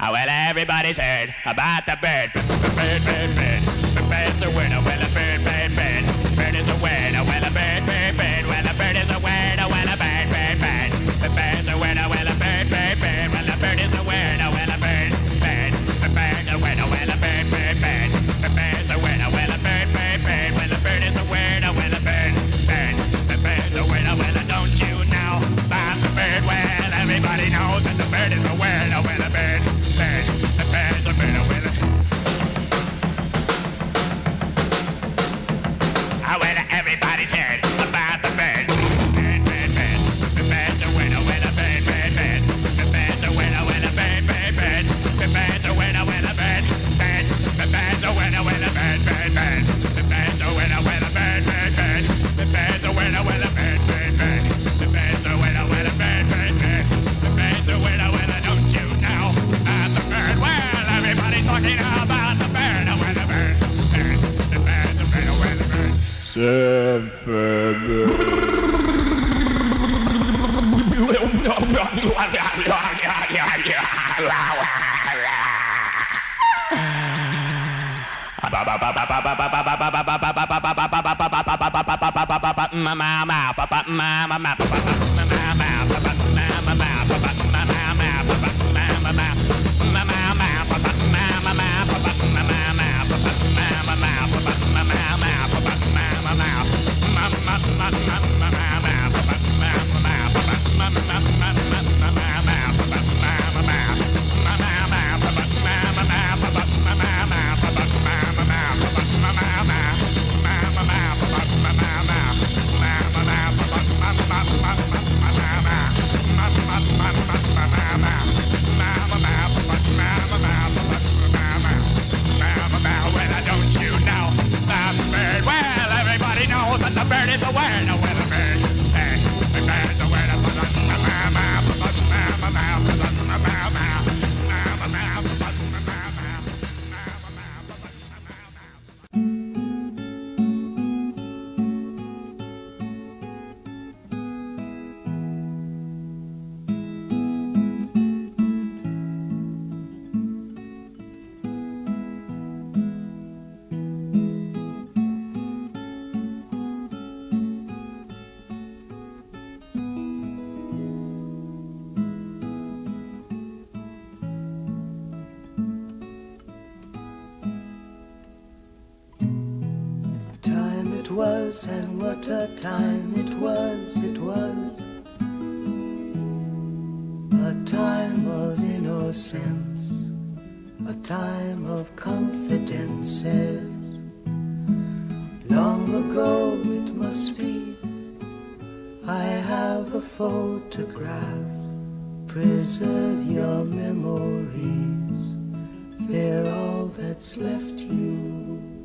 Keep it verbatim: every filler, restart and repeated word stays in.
Oh, well, everybody's heard about the bird. Bird, bird, bird. The bird's a word. Oh, well, a bird, bird, bird. Bird is a word. Oh, well, a bird, bird, bird. Well, a bird is a word. Oh, well, a bird, bird, bird. The bird's a word. Oh, well, a bird, bird, bird. Well, a bird is a word. Oh, well, a bird, bird. The bird's a word. Oh, well, a bird, bird, bird. The bird's a word. Oh, well, a bird, bird, bird. Well, a bird is a word. Oh, well, a bird, bird. The bird's a word. Oh, well, don't you know about the bird? Well, everybody knows that the bird is a word. Oh, well, a bird, bird. The bird's a bird. Oh, well, a Oh, well, everybody's heard about the bird. Bird, bird, bird. The bird's a word. Oh, well, a bird, bird, bird. The bird's a word. Oh, well, a bird, bird, bird. The bird's a word. Oh, well, a bird, bird. The bird's a word. Oh, well, a bird, bird, bird. The bird's a word. Oh, well, a bird, bird, bird. The bird's a word. Oh, well, a bird, bird, bird. The bird's a word. Oh, well, a bird, bird, bird. The bird's a word. Oh, well, don't you know about the bird? Well, everybody's talking about the bird. Oh, well, the bird, bird. The bird's a bird. Oh, well, the bird. Surfin. Was, and what a time it was, it was a time of innocence, a time of confidences. Long ago it must be, I have a photograph. Preserve your memories, they're all that's left you.